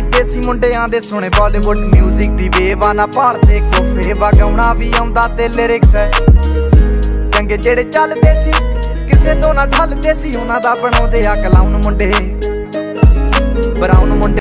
देसी मुंडियां दे सुने बॉलीवुड म्यूजिक दी वेव ना भालदे कोफे वगाउणा भी आउंदा ते लिरिक्स है चंगे जेड़े चलदे सी किसे तो ना ठलदे सी उन्हां दा बनाउंदे आ क्लाउन मुंडे ब्राउन मुंडे।